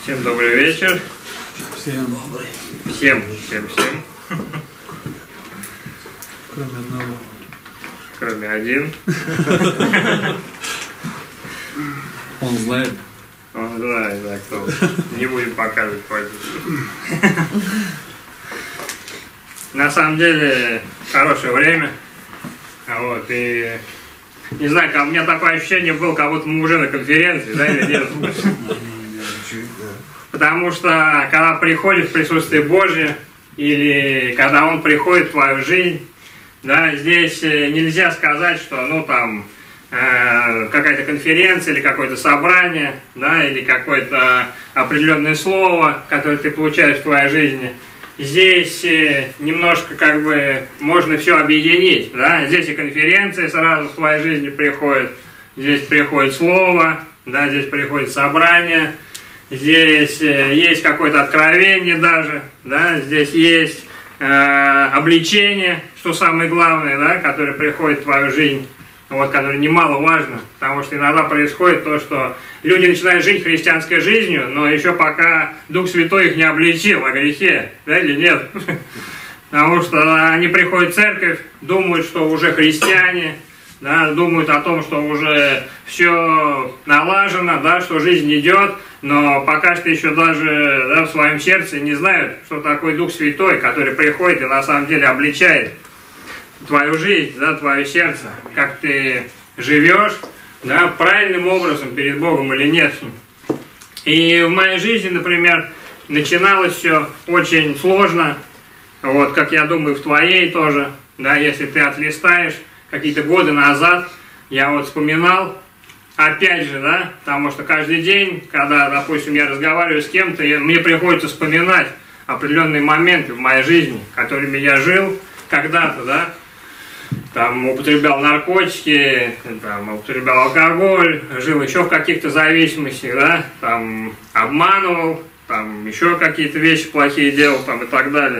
Всем добрый вечер. Всем добрый. Всем. Кроме одного. Кроме один. Он знает. Он знает, да, кто. Не будем показывать позицию. На самом деле, хорошее время. Вот, и не знаю, у меня такое ощущение было, как будто мы уже на конференции, да, или нет? Потому что, когда приходит в присутствие Божие, или когда Он приходит в твою жизнь, да, здесь нельзя сказать, что, ну, там, какая-то конференция, или какое-то собрание, да, или какое-то определенное слово, которое ты получаешь в твоей жизни. Здесь немножко, как бы, можно все объединить, да, здесь и конференция сразу в твоей жизни приходит, здесь приходит слово, да, здесь приходит собрание, здесь есть какое-то откровение даже, да, здесь есть обличение, что самое главное, да, которое приходит в твою жизнь, вот, которое немаловажно, потому что иногда происходит то, что люди начинают жить христианской жизнью, но еще пока Дух Святой их не обличил о грехе, да, или нет? Потому что они приходят в церковь, думают, что уже христиане, да, думают о том, что уже все налажено, да, что жизнь идет, но пока что еще даже, да, в своем сердце не знают, что такое Дух Святой, который приходит и на самом деле обличает твою жизнь, да, твое сердце, как ты живешь, да, правильным образом перед Богом или нет. И в моей жизни, например, начиналось все очень сложно, вот, как я думаю, в твоей тоже, да, если ты отлистаешь какие-то годы назад, я вот вспоминал, опять же, да, потому что каждый день, когда, допустим, я разговариваю с кем-то, мне приходится вспоминать определенные моменты в моей жизни, которыми я жил когда-то, да, там употреблял наркотики, там употреблял алкоголь, жил еще в каких-то зависимостях, да, там обманывал, там еще какие-то вещи плохие делал, там и так далее.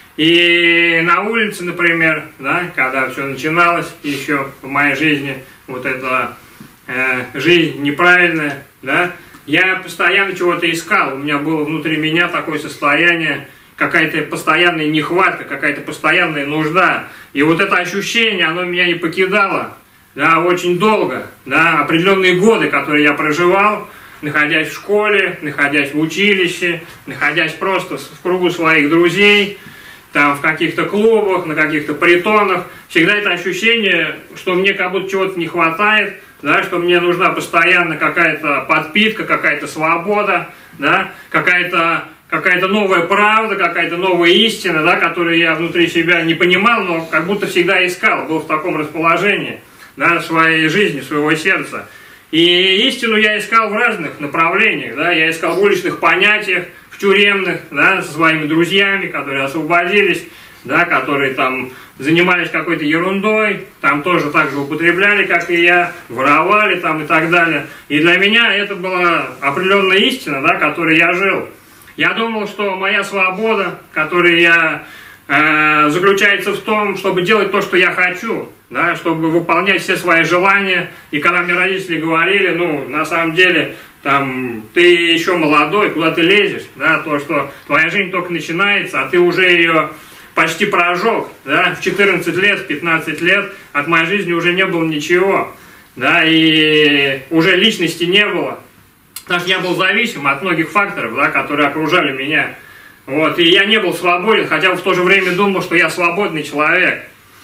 И на улице, например, да, когда все начиналось еще в моей жизни, вот эта жизнь неправильная, да, я постоянно чего-то искал, у меня было внутри меня такое состояние, какая-то постоянная нехватка, какая-то постоянная нужда. И вот это ощущение, оно меня не покидало, да, очень долго, да, определенные годы, которые я проживал, находясь в школе, находясь в училище, находясь просто в кругу своих друзей, там в каких-то клубах, на каких-то притонах, всегда это ощущение, что мне как будто чего-то не хватает, да, что мне нужна постоянно какая-то подпитка, какая-то свобода, да, какая-то новая правда, какая-то новая истина, да, которую я внутри себя не понимал, но как будто всегда искал, был в таком расположении, да, своей жизни, своего сердца. И истину я искал в разных направлениях, да, я искал в уличных понятиях, в тюремных, да, со своими друзьями, которые освободились, да, которые там занимались какой-то ерундой, там тоже так же употребляли, как и я, воровали там и так далее. И для меня это была определенная истина, да, которой я жил. Я думал, что моя свобода, которая я заключается в том, чтобы делать то, что я хочу, да, чтобы выполнять все свои желания. И когда мне родители говорили, ну, на самом деле, там, ты еще молодой, куда ты лезешь, да, то, что твоя жизнь только начинается, а ты уже ее почти прожег, да, в 14 лет, в 15 лет от моей жизни уже не было ничего, да, и уже личности не было. Потому что я был зависим от многих факторов, да, которые окружали меня. Вот, и я не был свободен, хотя в то же время думал, что я свободный человек.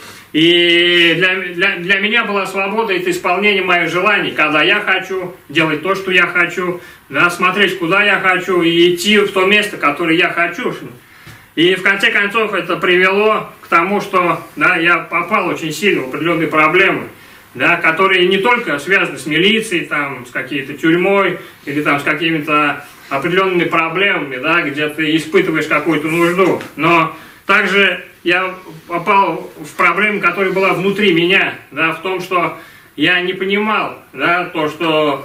И для меня была свобода — это исполнение моих желаний, когда я хочу, делать то, что я хочу, да, смотреть, куда я хочу, и идти в то место, которое я хочу. И в конце концов это привело к тому, что, да, я попал очень сильно в определенные проблемы, да, которые не только связаны с милицией, там, с какой-то тюрьмой или там с какими-то определенными проблемами, да, где ты испытываешь какую-то нужду, но также я попал в проблему, которая была внутри меня, да, в том, что я не понимал, да, то, что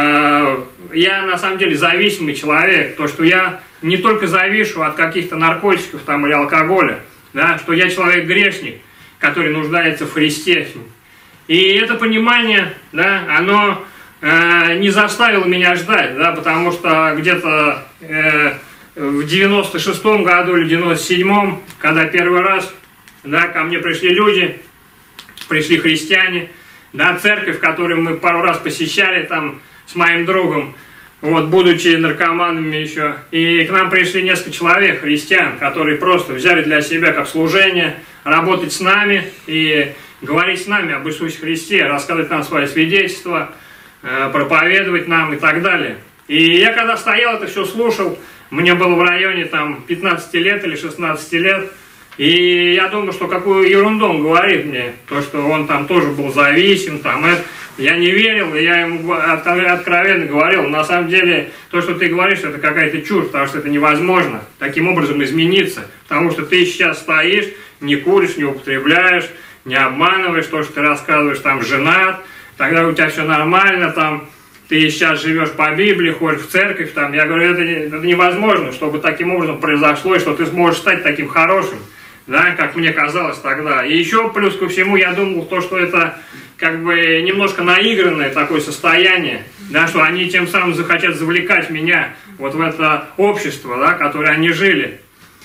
я на самом деле зависимый человек, то, что я не только завишу от каких-то наркотиков там или алкоголя, да, что я человек-грешник, который нуждается в Христе. И это понимание, да, оно не заставил меня ждать, да, потому что где-то в 96-м году или 97-м, когда первый раз, да, ко мне пришли люди, пришли христиане, да, церковь, которую мы пару раз посещали там с моим другом, вот, будучи наркоманами еще, и к нам пришли несколько человек, христиан, которые просто взяли для себя как служение работать с нами и говорить с нами об Иисусе Христе, рассказывать нам свои свидетельства, проповедовать нам и так далее. И я когда стоял, это все слушал, мне было в районе там 15 лет или 16 лет, и я думал, что какую ерунду он говорит мне, то, что он там тоже был зависим, там, это. Я не верил, и я ему откровенно говорил, на самом деле, то, что ты говоришь, это какая-то чушь, потому что это невозможно таким образом измениться, потому что ты сейчас стоишь, не куришь, не употребляешь, не обманываешь, то, что ты рассказываешь, там, женат, тогда у тебя все нормально, там, ты сейчас живешь по Библии, ходишь в церковь, там, я говорю, это невозможно, чтобы таким образом произошло, и что ты сможешь стать таким хорошим, да, как мне казалось тогда. И еще плюс ко всему я думал, то, что это как бы немножко наигранное такое состояние, да, что они тем самым захотят завлекать меня вот в это общество, да, которое они жили.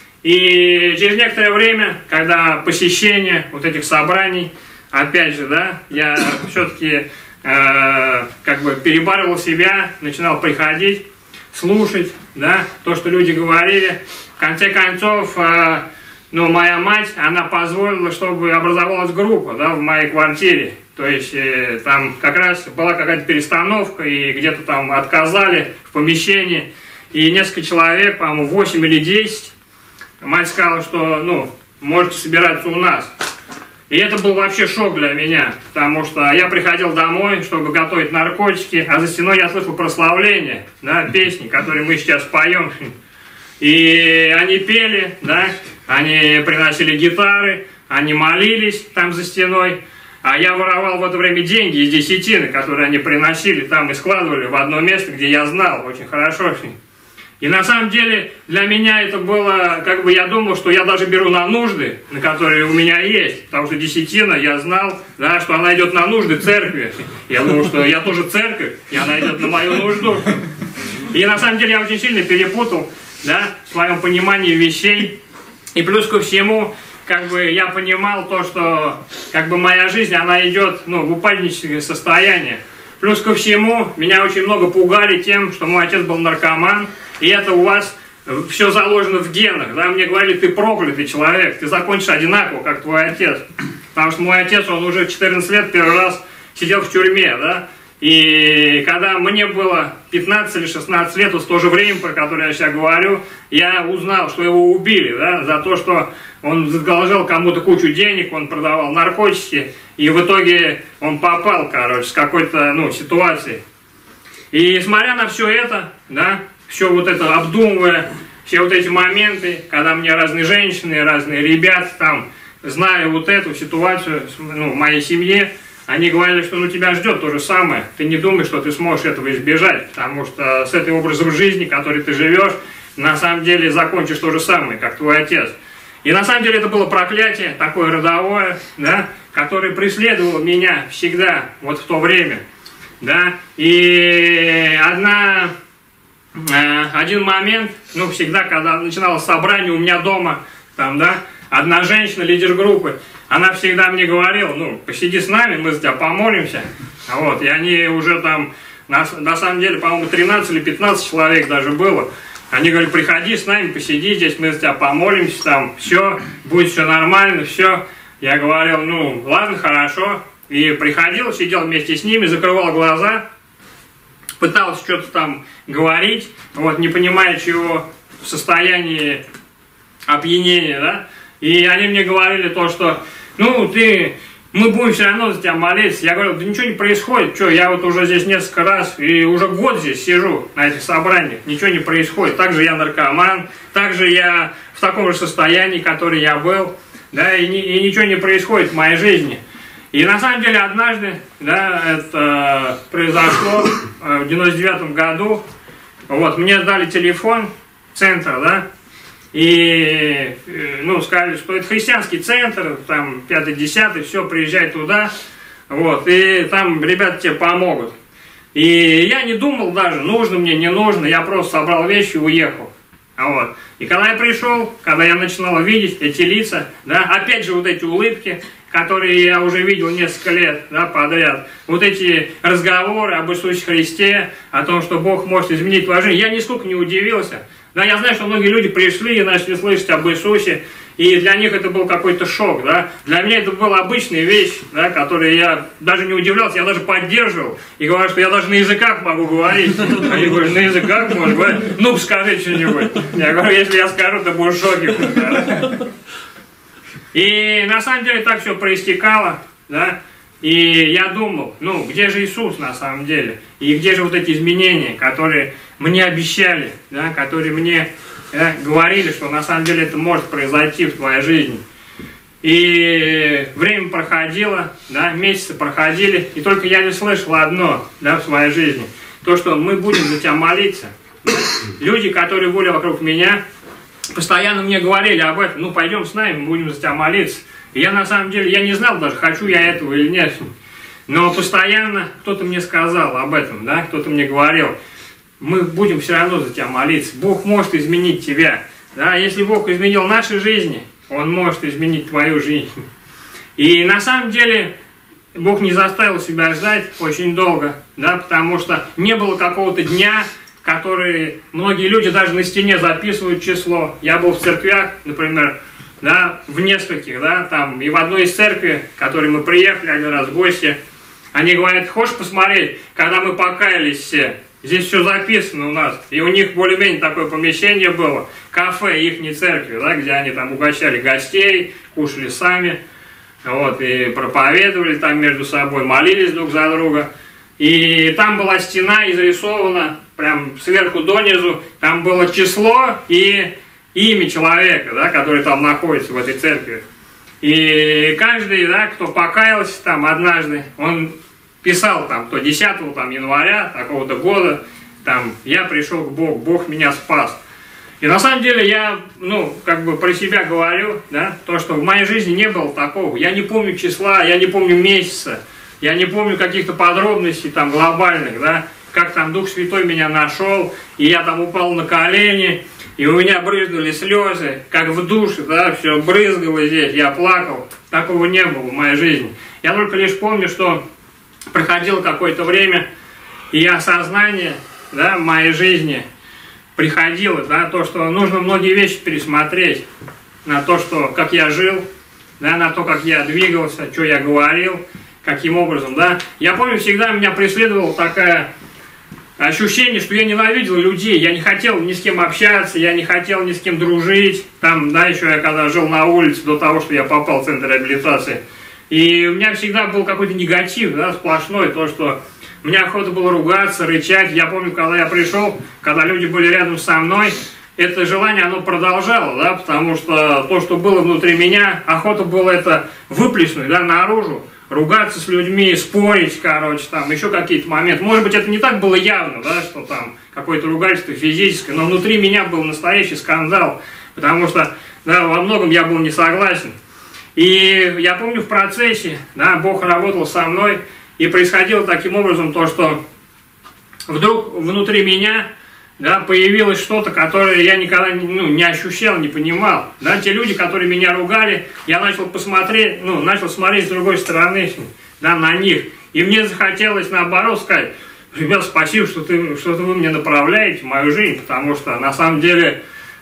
И через некоторое время, когда посещение вот этих собраний, опять же, да, я все-таки как бы перебарывал себя, начинал приходить, слушать, да, то, что люди говорили. В конце концов, ну, моя мать, она позволила, чтобы образовалась группа, да, в моей квартире. То есть там как раз была какая-то перестановка, и где-то там отказали в помещении. И несколько человек, по-моему, 8 или 10, мать сказала, что, ну, можете собираться у нас. И это был вообще шок для меня, потому что я приходил домой, чтобы готовить наркотики, а за стеной я слышал прославление, да, песни, которые мы сейчас поем. И они пели, да, они приносили гитары, они молились там за стеной, а я воровал в это время деньги из десятины, которые они приносили там и складывали в одно место, где я знал очень хорошо. И на самом деле для меня это было, как бы я думал, что я даже беру на нужды, на которые у меня есть, потому что десятина, я знал, да, что она идет на нужды церкви. Я думал, что я тоже церковь, и она идет на мою нужду. И на самом деле я очень сильно перепутал, да, в своем понимании вещей. И плюс ко всему, как бы я понимал то, что как бы моя жизнь, она идет, ну, в упадническое состояние. Плюс ко всему, меня очень много пугали тем, что мой отец был наркоман, и это у вас все заложено в генах. Да? Мне говорили, ты проклятый человек, ты закончишь одинаково, как твой отец. Потому что мой отец, он уже в 14 лет первый раз сидел в тюрьме, да? И когда мне было 15 или 16 лет, вот в то же время, про которое я сейчас говорю, я узнал, что его убили, да, за то, что он задолжал кому-то кучу денег, он продавал наркотики, и в итоге он попал, короче, с какой-то, ну, ситуацией. И смотря на все это, да, все вот это обдумывая, все вот эти моменты, когда мне разные женщины, разные ребята там, зная вот эту ситуацию, ну, в моей семье, они говорили, что, ну, тебя ждет то же самое, ты не думай, что ты сможешь этого избежать, потому что с этим образом жизни, который ты живешь, на самом деле закончишь то же самое, как твой отец. И на самом деле это было проклятие, такое родовое, да, которое преследовало меня всегда, вот в то время, да, и один момент, ну, всегда, когда начиналось собрание у меня дома, там, да, одна женщина, лидер группы, она всегда мне говорила, ну, посиди с нами, мы за тебя помолимся, вот, и они уже там, на самом деле, по-моему, 13 или 15 человек даже было, они говорили, приходи с нами, посиди здесь, мы за тебя помолимся, там, все, будет все нормально, все, я говорил, ну, ладно, хорошо, и приходил, сидел вместе с ними, закрывал глаза, пытался что-то там говорить, вот, не понимая чего, в состоянии опьянения, да, и они мне говорили то, что, ну, мы будем все равно за тебя молиться. Я говорю, да ничего не происходит, что, я вот уже здесь несколько раз, и уже год здесь сижу на этих собраниях, ничего не происходит. Также я наркоман, также я в таком же состоянии, который я был, да, и ничего не происходит в моей жизни. И на самом деле однажды, да, это произошло в 99-м году, вот, мне дали телефон центра, да, и, ну, сказали, что это христианский центр, там, 5-10, все, приезжай туда, вот, и там ребята тебе помогут. И я не думал даже, нужно мне, не нужно, я просто собрал вещи и уехал. Вот. И когда я пришел, когда я начинал видеть эти лица, да, опять же вот эти улыбки, которые я уже видел несколько лет, да, подряд, вот эти разговоры об Иисусе Христе, о том, что Бог может изменить твою жизнь, я нисколько не удивился. Да, я знаю, что многие люди пришли и начали слышать об Иисусе, и для них это был какой-то шок, да. Для меня это была обычная вещь, да, которой я даже не удивлялся, я даже поддерживал. И говорю, что я даже на языках могу говорить. Они говорят, на языках можешь говорить? Ну-ка скажи что-нибудь. Я говорю, если я скажу, ты будешь в шоке. И на самом деле так все проистекало, да. И я думал, ну, где же Иисус на самом деле? И где же вот эти изменения, которые мне обещали, да, которые мне говорили, что на самом деле это может произойти в твоей жизни. И время проходило, да, месяцы проходили, и только я не слышал одно, да, в своей жизни, то, что мы будем за тебя молиться. Да? Люди, которые были вокруг меня, постоянно мне говорили об этом, ну пойдем с нами, мы будем за тебя молиться. И я на самом деле, я не знал даже, хочу я этого или нет. Но постоянно кто-то мне сказал об этом, да, кто-то мне говорил, мы будем все равно за тебя молиться. Бог может изменить тебя. Да? Если Бог изменил наши жизни, Он может изменить твою жизнь. И на самом деле Бог не заставил себя ждать очень долго, да, потому что не было какого-то дня, который многие люди даже на стене записывают число. Я был в церквях, например, да, в нескольких, да, там, и в одной из церквей, в которой мы приехали один раз в гости, они говорят, хочешь посмотреть, когда мы покаялись все? Здесь все записано у нас. И у них более-менее такое помещение было, кафе ихней церкви, да, где они там угощали гостей, кушали сами, вот, и проповедовали там между собой, молились друг за друга. И там была стена изрисована, прям сверху донизу, там было число и имя человека, да, который там находится в этой церкви. И каждый, да, кто покаялся там однажды, он писал там, то 10 там, января такого-то года, там, я пришел к Богу, Бог меня спас. И на самом деле я, ну, как бы про себя говорю, да, то, что в моей жизни не было такого. Я не помню числа, я не помню месяца, я не помню каких-то подробностей там глобальных, да, как там Дух Святой меня нашел, и я там упал на колени, и у меня брызнули слезы, как в душе, да, все брызгало здесь, я плакал. Такого не было в моей жизни. Я только лишь помню, что проходило какое-то время, и осознание, да, в моей жизни приходило, да, то, что нужно многие вещи пересмотреть, на то, что, как я жил, да, на то, как я двигался, что я говорил, каким образом, да. Я помню, всегда меня преследовало такое ощущение, что я ненавидел людей, я не хотел ни с кем общаться, я не хотел ни с кем дружить, там, да, еще я когда жил на улице, до того, что я попал в центр реабилитации. И у меня всегда был какой-то негатив, да, сплошной, то, что мне охота было ругаться, рычать. Я помню, когда я пришел, когда люди были рядом со мной, это желание, оно продолжало, да, потому что то, что было внутри меня, охота было это выплеснуть, да, наружу, ругаться с людьми, спорить, короче, там, еще какие-то моменты. Может быть, это не так было явно, да, что там какое-то ругательство физическое, но внутри меня был настоящий скандал, потому что, да, во многом я был не согласен. И я помню, в процессе, да, Бог работал со мной, и происходило таким образом то, что вдруг внутри меня, да, появилось что-то, которое я никогда не ощущал, не понимал. Да, те люди, которые меня ругали, я начал посмотреть, начал смотреть с другой стороны, да, на них. И мне захотелось, наоборот, сказать, ребят, спасибо, что вы мне направляете в мою жизнь, потому что на самом деле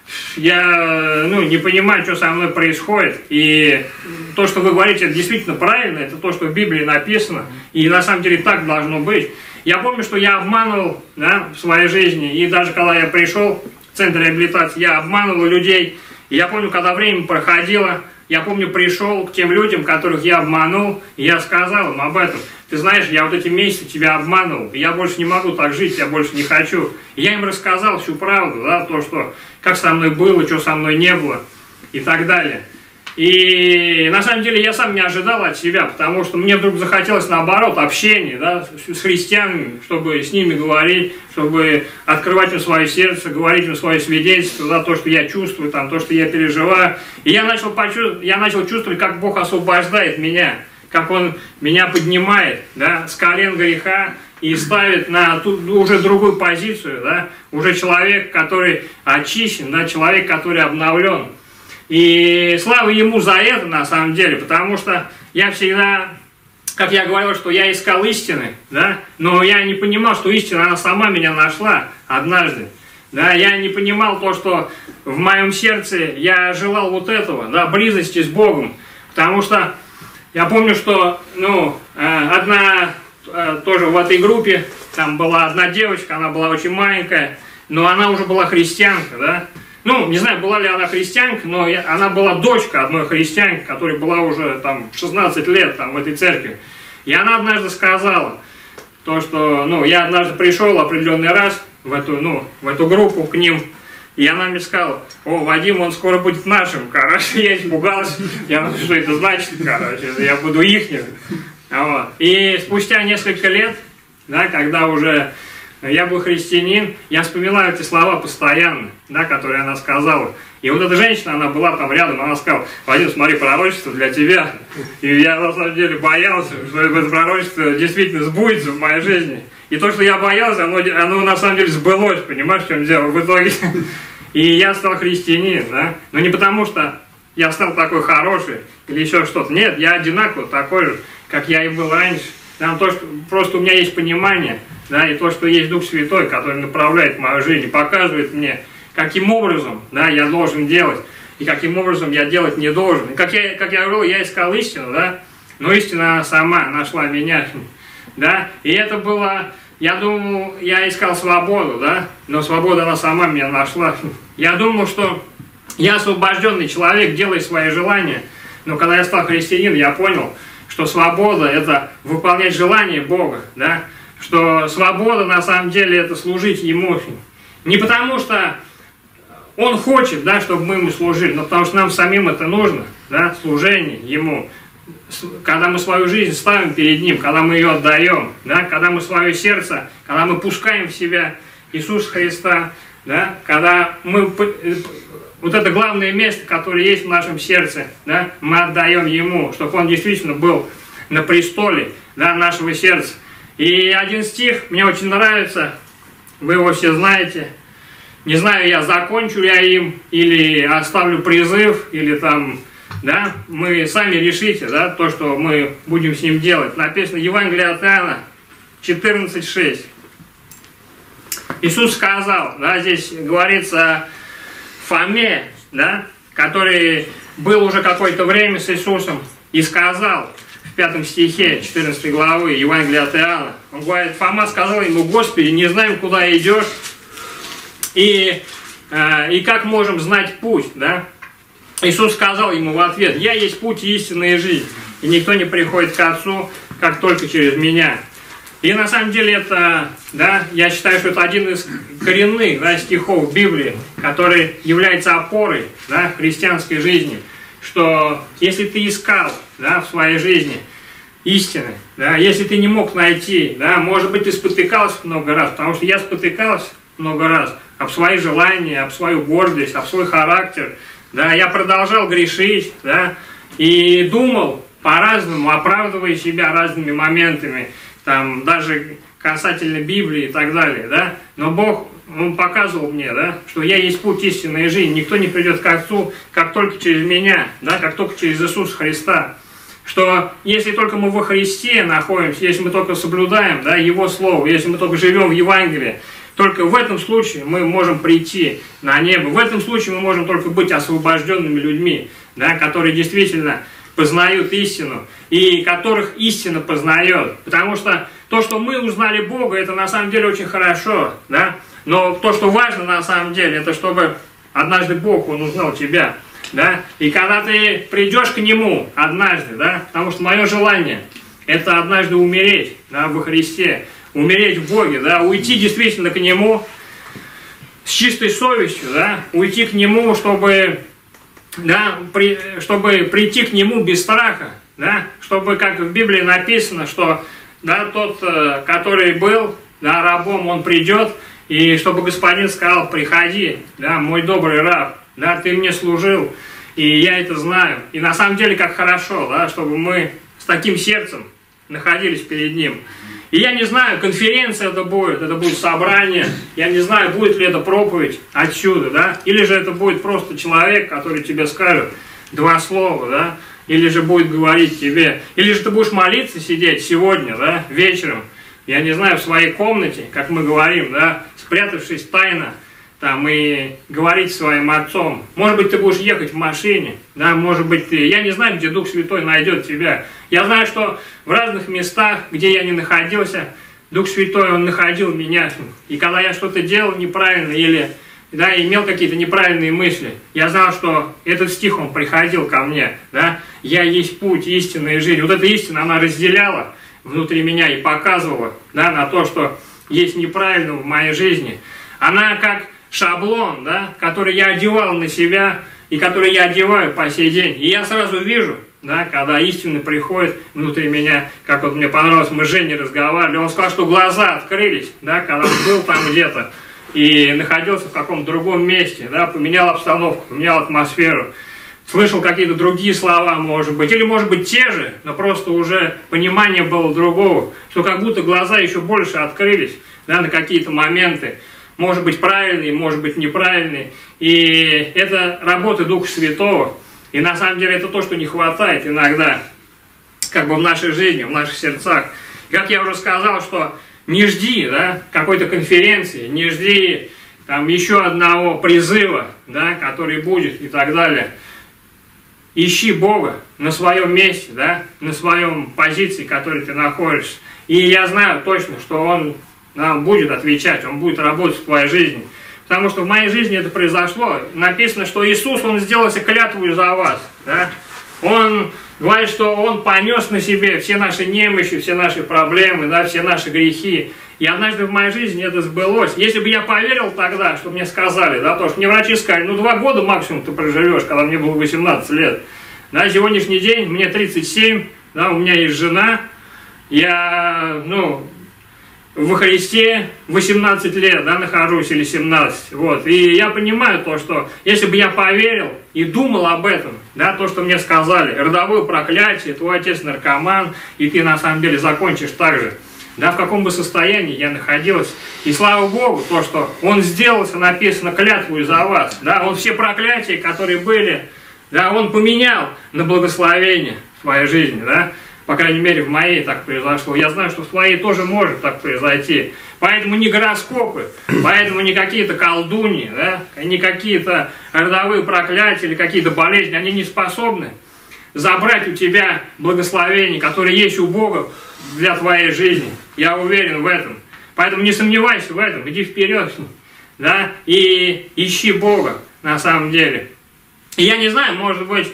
я не понимаю, что со мной происходит. И то, что вы говорите, это действительно правильно, это то, что в Библии написано, и на самом деле так должно быть. Я помню, что я обманывал, да, в своей жизни, и даже когда я пришел в центр реабилитации, я обманывал людей. И я помню, когда время проходило, я помню, пришел к тем людям, которых я обманул, и я сказал им об этом. Ты знаешь, я вот эти месяцы тебя обманывал, и я больше не могу так жить, я больше не хочу. И я им рассказал всю правду, да, то, что, как со мной было, что со мной не было, и так далее. И на самом деле я сам не ожидал от себя, потому что мне вдруг захотелось, наоборот, общения, да, с христианами, чтобы с ними говорить, чтобы открывать им свое сердце, говорить им свое свидетельство, да, то, что я чувствую, там, то, что я переживаю. И я начал чувствовать, как Бог освобождает меня, как Он меня поднимает, да, с колен греха и ставит на тут уже другую позицию, да, уже человек, который очищен, да, человек, который обновлен. И слава ему за это, на самом деле, потому что я всегда, как я говорил, что я искал истины, да, но я не понимал, что истина, она сама меня нашла однажды. Да, я не понимал то, что в моем сердце я желал вот этого, да, близости с Богом. Потому что я помню, что, одна тоже в этой группе, там была одна девочка, она была очень маленькая, но она уже была христианка, да. Не знаю, была ли она христианка, но она была дочка одной христианки, которая была уже там 16 лет там в этой церкви. И она однажды сказала, то, что, я однажды пришел определенный раз в эту группу к ним, и она мне сказала: о, Вадим, он скоро будет нашим, короче. Я испугался, я думаю, что это значит, короче, я буду ихним. Вот. И спустя несколько лет, да, когда уже я был христианин, я вспоминаю эти слова постоянно, да, которые она сказала. И вот эта женщина, она была там рядом, она сказала: Вадим, смотри, пророчество для тебя. И я на самом деле боялся, что это пророчество действительно сбудется в моей жизни. И то, что я боялся, оно на самом деле сбылось, понимаешь, в чем дело в итоге. И я стал христианин, да. Но не потому, что я стал такой хороший или еще что-то. Нет, я одинаково такой же, как я и был раньше. Там то, что просто у меня есть понимание, да, и то, что есть Дух Святой, который направляет мою жизнь, показывает мне, каким образом, да, я должен делать, и каким образом я делать не должен. И как я говорил, я искал истину, да, но истина сама нашла меня, да, и это было, я думал, я искал свободу, да, но свобода, она сама меня нашла. Я думал, что я освобожденный человек, делаю свои желания, но когда я стал христианином, я понял, что свобода – это выполнять желание Бога, да, что свобода, на самом деле, это служить Ему. Не потому что Он хочет, да, чтобы мы Ему служили, но потому что нам самим это нужно, да, служение Ему. Когда мы свою жизнь ставим перед Ним, когда мы ее отдаем, да, когда мы свое сердце, когда мы пускаем в себя Иисуса Христа, да, когда мы вот это главное место, которое есть в нашем сердце, да, мы отдаем Ему, чтобы Он действительно был на престоле, да, нашего сердца. И один стих мне очень нравится, вы его все знаете. Не знаю, я закончу я им, или оставлю призыв, или там, да, мы сами решите, да, то, что мы будем с ним делать. Написано Евангелие от Иоанна 14:6. Иисус сказал, да, здесь говорится о Фоме, да, который был уже какое-то время с Иисусом, и сказал в 5 стихе 14 главы Евангелия от Иоанна, он говорит, Фома сказал ему: Господи, не знаем, куда идешь, и как можем знать путь, да? Иисус сказал ему в ответ: я есть путь, истина и жизнь, и никто не приходит к Отцу, как только через меня. И на самом деле это, да, я считаю, что это один из коренных, да, стихов Библии, который является опорой, да, христианской жизни, что если ты искал, да, в своей жизни истины, да, если ты не мог найти, да, может быть, ты спотыкался много раз, потому что я спотыкался много раз об свои желания, об свою гордость, об свой характер, да, я продолжал грешить, да, и думал по-разному, оправдывая себя разными моментами, там, даже касательно Библии и так далее, да, но Бог, Он показывал мне, да, что я есть путь истинной жизни, никто не придет к Отцу, как только через меня, да, как только через Иисуса Христа, что если только мы во Христе находимся, если мы только соблюдаем, да, Его Слово, если мы только живем в Евангелии, только в этом случае мы можем прийти на небо, в этом случае мы можем только быть освобожденными людьми, да, которые действительно познают истину, и которых истина познает. Потому что то, что мы узнали Бога, это на самом деле очень хорошо, да? Но то, что важно на самом деле, это чтобы однажды Бог, Он узнал тебя, да? И когда ты придешь к Нему однажды, да? Потому что мое желание, это однажды умереть, да, во Христе, умереть в Боге, да? Уйти действительно к Нему с чистой совестью, да? Уйти к Нему, чтобы... Да, чтобы прийти к Нему без страха, да, чтобы, как в Библии написано, что, да, тот, который был, да, рабом, он придет, и чтобы Господин сказал: приходи, да, мой добрый раб, да, ты мне служил, и я это знаю. И на самом деле, как хорошо, да, чтобы мы с таким сердцем находились перед Ним. И я не знаю, конференция это будет собрание, я не знаю, будет ли это проповедь отсюда, да, или же это будет просто человек, который тебе скажет два слова, да, или же будет говорить тебе, или же ты будешь молиться сидеть сегодня, да, вечером, я не знаю, в своей комнате, как мы говорим, да, спрятавшись тайно, там, и говорить с своим отцом. Может быть, ты будешь ехать в машине, да, может быть, я не знаю, где Дух Святой найдет тебя. Я знаю, что в разных местах, где я не находился, Дух Святой, Он находил меня. И когда я что-то делал неправильно или, да, имел какие-то неправильные мысли, я знал, что этот стих, он приходил ко мне, да, «Я есть путь, истина и жизнь». Вот эта истина, она разделяла внутри меня и показывала, да, на то, что есть неправильно в моей жизни. Она как шаблон, да, который я одевал на себя и который я одеваю по сей день. И я сразу вижу, да, когда истина приходит внутри меня, как вот мне понравилось, мы с Женей разговаривали, он сказал, что глаза открылись, да, когда он был там где-то и находился в каком-то другом месте, да, поменял обстановку, поменял атмосферу, слышал какие-то другие слова, может быть, или может быть те же, но просто уже понимание было другого, что как будто глаза еще больше открылись, да, на какие-то моменты, может быть правильные, может быть неправильные, и это работа Духа Святого, и на самом деле это то, что не хватает иногда, как бы в нашей жизни, в наших сердцах. Как я уже сказал, что не жди, да, какой-то конференции, не жди там еще одного призыва, да, который будет и так далее. Ищи Бога на своем месте, да, на своем позиции, в которой ты находишься. И я знаю точно, что Он нам будет отвечать, Он будет работать в твоей жизни. Потому что в моей жизни это произошло. Написано, что Иисус, Он сделался клятвой за вас. Да? Он говорит, что Он понес на себе все наши немощи, все наши проблемы, да, все наши грехи. И однажды в моей жизни это сбылось. Если бы я поверил тогда, что мне сказали, да, то, что мне врачи сказали, 2 года максимум ты проживешь, когда мне было 18 лет. На сегодняшний день мне 37, да, у меня есть жена, я, во Христе 18 лет, да, нахожусь, или 17, вот, и я понимаю то, что если бы я поверил и думал об этом, да, то, что мне сказали, родовое проклятие, твой отец наркоман, и ты на самом деле закончишь так же, да, в каком бы состоянии я находился, и слава Богу, то, что Он сделался, написано, клятву за вас, да, Он все проклятия, которые были, да, Он поменял на благословение в своей жизни, да. По крайней мере, в моей так произошло. Я знаю, что в твоей тоже может так произойти. Поэтому не гороскопы, поэтому не какие-то колдуньи, да, не какие-то родовые проклятия или какие-то болезни, они не способны забрать у тебя благословение, которое есть у Бога для твоей жизни. Я уверен в этом. Поэтому не сомневайся в этом, иди вперед, да, и ищи Бога на самом деле. И я не знаю, может быть,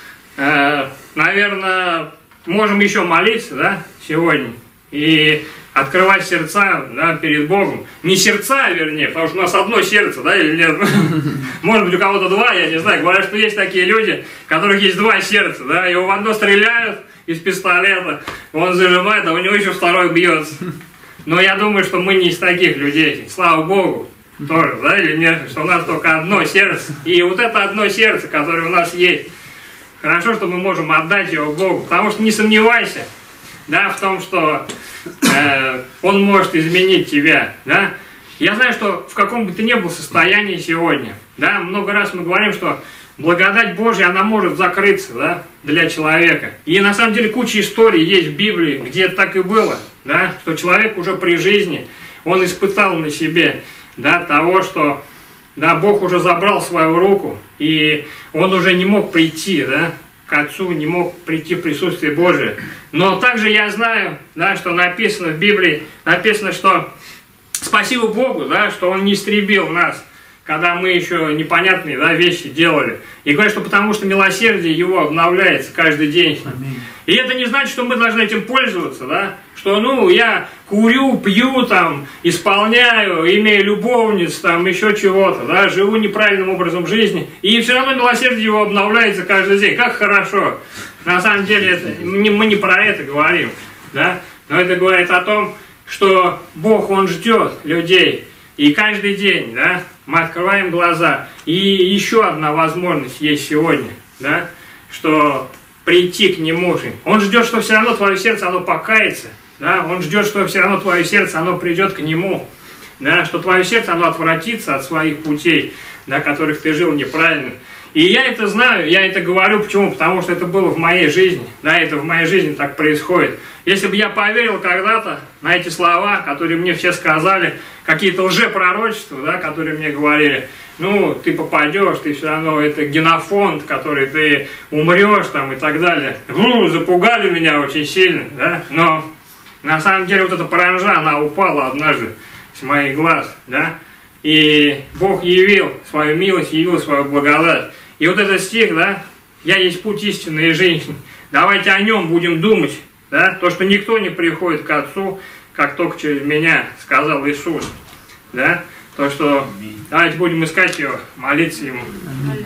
наверное, можем еще молиться, да, сегодня, и открывать сердца, да, перед Богом. Не сердца, вернее, потому что у нас одно сердце, да, или нет? Может быть, у кого-то 2, я не знаю. Говорят, что есть такие люди, у которых есть 2 сердца, да, его в одно стреляют из пистолета, он зажимает, а у него еще второй бьется. Но я думаю, что мы не из таких людей, слава Богу, тоже, да, или нет, что у нас только одно сердце. И вот это одно сердце, которое у нас есть, хорошо, что мы можем отдать его Богу, потому что не сомневайся, да, в том, что Он может изменить тебя, да. Я знаю, что в каком бы ты ни был состоянии сегодня, да, много раз мы говорим, что благодать Божья, она может закрыться, да, для человека. И на самом деле куча историй есть в Библии, где так и было, да, что человек уже при жизни, он испытал на себе, да, того, что, да, Бог уже забрал свою руку, и он уже не мог прийти, да, к Отцу, не мог прийти в присутствие Божие. Но также я знаю, да, что написано в Библии, написано, что спасибо Богу, да, что Он не истребил нас, когда мы еще непонятные, да, вещи делали. И говорят, что потому что милосердие Его обновляется каждый день. Аминь. И это не значит, что мы должны этим пользоваться, да, что, я курю, пью, там, исполняю, имею любовниц, там, еще чего-то, да, живу неправильным образом жизни, и все равно милосердие Его обновляется каждый день. Как хорошо. На самом деле, мы не про это говорим, да, но это говорит о том, что Бог, Он ждет людей, и каждый день, да, мы открываем глаза, и еще одна возможность есть сегодня, да, что прийти к Нему. Он ждет, что все равно твое сердце, оно покается, Да? Он ждет, что все равно твое сердце, оно придет к Нему. Да? Что твое сердце, оно отвратится от своих путей, да, которых ты жил неправильно. И я это знаю, я это говорю, почему? Потому что это было в моей жизни, да, это в моей жизни так происходит. Если бы я поверил когда-то на эти слова, которые мне все сказали, какие-то лжепророчества, да, которые мне говорили, ну, ты попадешь, ты все равно, это генофонд, который ты умрешь там и так далее. Запугали меня очень сильно, да, но на самом деле вот эта паранжа, она упала однажды с моих глаз, да, и Бог явил свою милость, явил свою благодать. И вот этот стих, да, «Я есть путь истинной жизни», давайте о нем будем думать, да, то, что никто не приходит к Отцу, как только через меня, сказал Иисус, да, то, что давайте будем искать его, молиться ему.